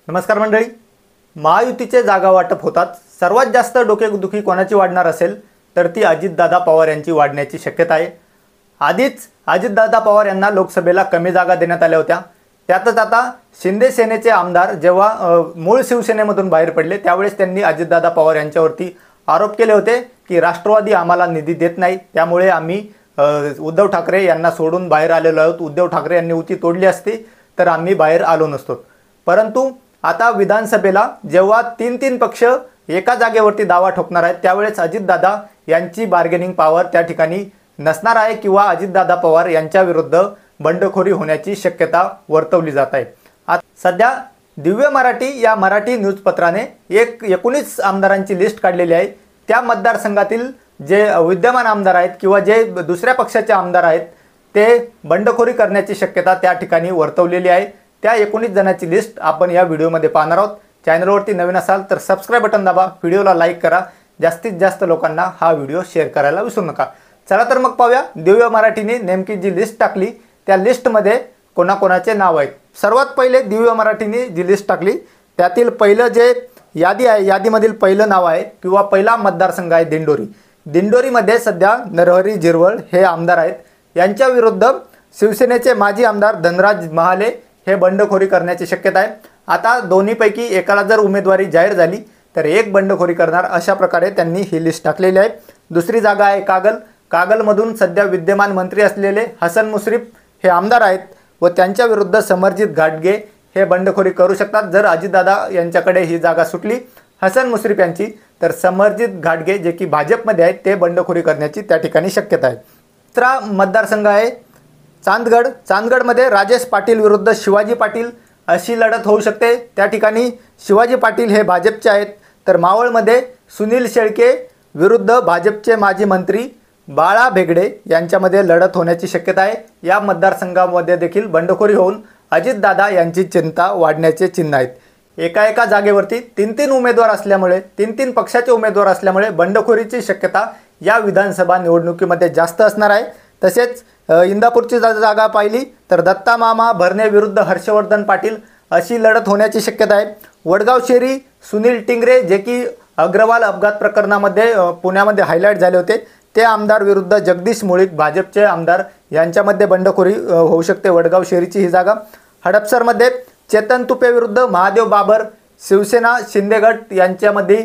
नमस्कार मंडळी. महायुतीचे जागा वाटप होतात. सर्वात जास्त डोकेदुखी कोणाची वाढणार असेल तर ती अजितदादा पवार यांची वाढण्याची शक्यता आहे. आधीच अजितदादा पवार यांना लोकसभेला कमी जागा देण्यात आल्या होत्या. त्यातच आता शिंदे सेनेचे आमदार जेव्हा मूळ शिवसेनेमधून बाहेर पडले त्यावेळेस त्यांनी अजितदादा पवार यांच्यावरती आरोप केले होते की राष्ट्रवादी आम्हाला निधी देत नाही, त्यामुळे आम्ही उद्धव ठाकरे यांना सोडून बाहेर आलेलो आहोत. उद्धव ठाकरे यांनी युती तोडली असती तर आम्ही बाहेर आलो नसतो. परंतु आता विधानसभेला जेव्हा तीन पक्ष एका जागेवरती दावा ठोकणार आहेत त्यावेळेस अजितदादा यांची बार्गेनिंग पॉवर त्या ठिकाणी नसणार आहे किंवा अजितदादा पवार यांच्या विरुद्ध बंडखोरी होण्याची शक्यता वर्तवली जात आहे. सध्या दिव्य मराठी या मराठी न्यूजपत्राने 19 आमदारांची लिस्ट काढलेली आहे. त्या मतदारसंघातील जे विद्यमान आमदार आहेत किंवा जे दुसऱ्या पक्षाचे आमदार आहेत ते बंडखोरी करण्याची शक्यता त्या ठिकाणी वर्तवलेली आहे. त्या 19 जणांची लिस्ट आपण या व्हिडिओमध्ये पाहणार आहोत. चॅनलवरती नवीन असाल तर सबस्क्राईब बटन दाबा, व्हिडिओला लाईक करा, जास्तीत जास्त लोकांना हा व्हिडिओ शेअर करायला विसरू नका. चला तर मग पाहूया दिव्य मराठीने नेमकी जी लिस्ट टाकली त्या लिस्टमध्ये कोणाकोणाचे नाव आहेत. सर्वात पहिले दिव्य मराठीने जी लिस्ट टाकली त्यातील पहिलं जे यादी आहे, यादीमधील पहिलं नाव आहे किंवा पहिला मतदारसंघ आहे दिंडोरी. दिंडोरीमध्ये सध्या नरहरी झिरवळ हे आमदार आहेत. यांच्या विरुद्ध शिवसेनेचे माजी आमदार धनराज महाले हे बंडखोरी करण्याची शक्यता आहे. आता दोन्हीपैकी एकाला जर उमेदवारी जाहीर झाली तर एक बंडखोरी करणार, अशा प्रकारे त्यांनी ही लिस्ट टाकलेली आहे. दुसरी जागा आहे कागल. कागलमधून सध्या विद्यमान मंत्री असलेले हसन मुश्रीफ हे आमदार आहेत व त्यांच्या विरुद्ध समरजित घाटगे हे बंडखोरी करू शकतात. जर अजितदादा यांच्याकडे ही जागा सुटली हसन मुश्रीफ यांची तर समरजित घाटगे जे की भाजपमध्ये आहेत ते बंडखोरी करण्याची त्या ठिकाणी शक्यता आहे. दुसरा मतदारसंघ आहे चांदगड. चांदगडमध्ये राजेश पाटील विरुद्ध शिवाजी पाटील अशी लढत होऊ शकते. त्या ठिकाणी शिवाजी पाटील हे भाजपचे आहेत. तर मावळमध्ये सुनील शेळके विरुद्ध भाजपचे माजी मंत्री बाळा भेगडे यांच्यामध्ये लढत होण्याची शक्यता आहे. या मतदारसंघामध्ये देखील बंडखोरी होऊन अजितदादा यांची चिंता वाढण्याचे चिन्ह आहेत. एका जागेवरती तीन उमेदवार असल्यामुळे तीन पक्षाचे उमेदवार असल्यामुळे बंडखोरीची शक्यता या विधानसभा निवडणुकीमध्ये जास्त असणार आहे. तसेच इंदापूरची जागा पाहिली तर दत्ता मामा भरणे विरुद्ध हर्षवर्धन पाटील अशी लढत होण्याची शक्यता आहे. वडगाव शेरी सुनील टिंगरे जे की अग्रवाल अपघात प्रकरणामध्ये पुण्यामध्ये हायलाईट झाले होते ते आमदार विरुद्ध जगदीश मुळीक भाजपचे आमदार यांच्यामध्ये बंडखोरी होऊ शकते. वडगाव शेरीची ही जागा. हडपसरमध्ये चेतन तुपे विरुद्ध महादेव बाबर शिवसेना शिंदे गट यांच्यामध्ये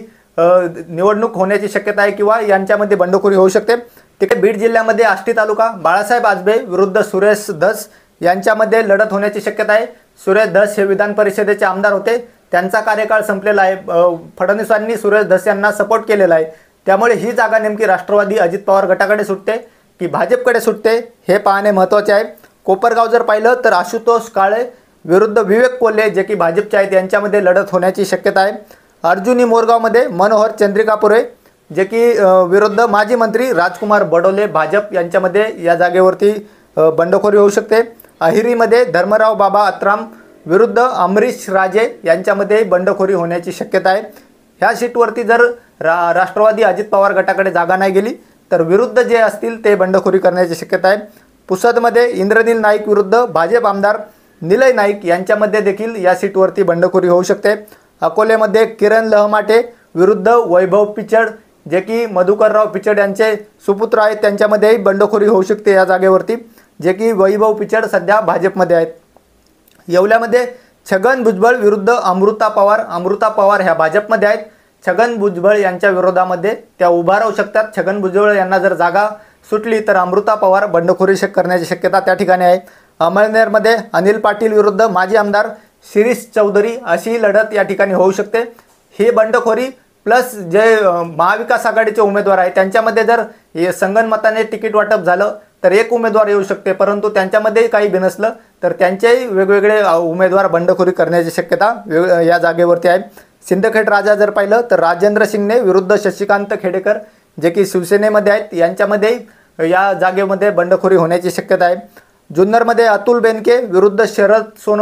निवडणूक होण्याची शक्यता आहे किंवा यांच्यामध्ये बंडखोरी होऊ शकते. तिकडे बीड जिल्ह्यामध्ये आष्टी तालुका बाळासाहेब आजबे विरुद्ध सुरेश धस यांच्यामध्ये लढत होण्याची शक्यता आहे. सुरेश धस हे विधान परिषदेचे आमदार होते. त्यांचा कार्यकाळ संपलेला आहे. फडणवीसांनी सुरेश धस यांना सपोर्ट केलेला आहे. त्यामुळे ही जागा नेमकी राष्ट्रवादी अजित पवार गटाकडे सुटते की भाजपकडे सुटते हे पाहणे महत्त्वाचे आहे. कोपरगाव जर पाहिलं तर आशुतोष काळे विरुद्ध विवेक कोल्हे जे की भाजपचे आहेत यांच्यामध्ये लढत होण्याची शक्यता आहे. अर्जुनी मोरगावमध्ये मनोहर चंद्रिकापुरे जे की विरुद्ध माजी मंत्री राजकुमार बडोले भाजप यांच्यामध्ये या जागेवरती बंडखोरी होऊ शकते. अहिरीमध्ये धर्मराव बाबा अत्राम विरुद्ध अमरीश राजे यांच्यामध्ये बंडखोरी होण्याची शक्यता आहे. ह्या सीटवरती जर राष्ट्रवादी अजित पवार गटाकडे जागा नाही गेली तर विरुद्ध जे असतील ते बंडखोरी करण्याची शक्यता आहे. पुसदमध्ये इंद्रनील नाईक विरुद्ध भाजप आमदार निलय नाईक यांच्यामध्ये देखील या सीटवरती बंडखोरी होऊ शकते. अकोलेमध्ये किरण लहमाटे विरुद्ध वैभव पिचड जे की मधुकरराव पिचड यांचे सुपुत्र आहेत त्यांच्यामध्येही बंडखोरी होऊ शकते या जागेवरती, जे की वैभव पिचड सध्या भाजपमध्ये आहेत. येवल्यामध्ये छगन भुजबळ विरुद्ध अमृता पवार ह्या भाजपमध्ये आहेत. छगन भुजबळ यांच्या विरोधामध्ये त्या उभा राहू शकतात. छगन भुजबळ यांना जर जागा सुटली तर अमृता पवार बंडखोरी करण्याची शक्यता त्या ठठिकाणी आहे. अमळनेरमध्ये अनिल पाटील विरुद्ध माजी आमदार शिरीष चौधरी अशी लढत या ठिकाणी होऊ शकते. ही बंडखोरी प्लस जे महाविकास आघाडीचे उमेदवार आहेत त्यांच्यामध्ये जर संगनमताने तिकीट वाटप झालं तर एक उमेदवार येऊ शकते, परंतु त्यांच्यामध्येही काही बिनसलं तर त्यांचेही वेगवेगळे उमेदवार बंडखोरी करण्याची शक्यता या जागेवरती आहे. सिंदखेड राजा जर पाहिलं तर राजेंद्र शिंगणे विरुद्ध शशिकांत खेडेकर जे की शिवसेनेमध्ये आहेत यांच्यामध्येही या जागेमध्ये बंडखोरी होण्याची शक्यता आहे. जुन्नरमध्ये अतुल बेनके विरुद्ध शरद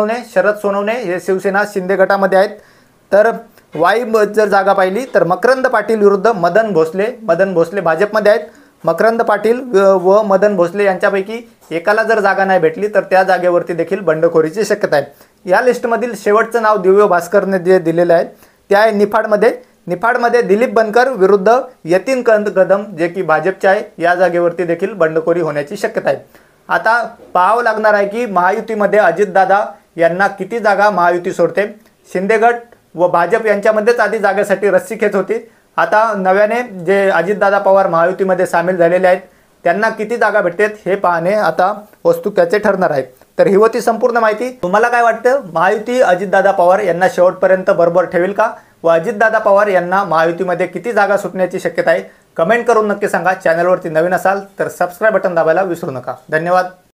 सोनवणे हे शिवसेना शिंदे गटामध्ये आहेत. तर वाई जर जागा पाहिली तर मकरंद पाटील विरुद्ध मदन भोसले भाजपमध्ये आहेत. मकरंद पाटील व मदन भोसले यांच्यापैकी एकाला जर जागा नाही भेटली तर त्या जागेवरती देखील बंडखोरीची शक्यता आहे। या लिस्टमधील शेवटचं नाव दिव्य भास्करने जे दिलेलं आहे ते आहे निफाडमध्ये दिलीप बनकर विरुद्ध यतीन कदम जे की भाजपचे आहे। या जागेवरती देखील बंडखोरी होण्याची शक्यता आहे। आता पाहावं लागणार आहे की महायुतीमध्ये अजितदादा यांना किती जागा महायुती सोडते। शिंदे गट व भाजप यांच्यामध्येच आधी जागेसाठी रस्सीखेच होती। आता नव्याने जे अजितदादा पवार महायुतीमध्ये सामील झालेले आहेत त्यांना किती जागा भेटतात हे पाहणे आता औत्सुक्याचे ठरणार आहे। तर ही होती संपूर्ण माहिती। तुम्हाला काय वाटतं, महायुती अजितदादा पवार यांना शेवटपर्यंत बरोबर ठेवेल का व अजितदादा पवार यांना महायुतीमध्ये किती जागा सुटण्याची शक्यता आहे? कमेंट करून नक्की सांगा। चॅनलवरती नवीन असाल तर सबस्क्राइब बटन दाबायला विसरू नका। धन्यवाद।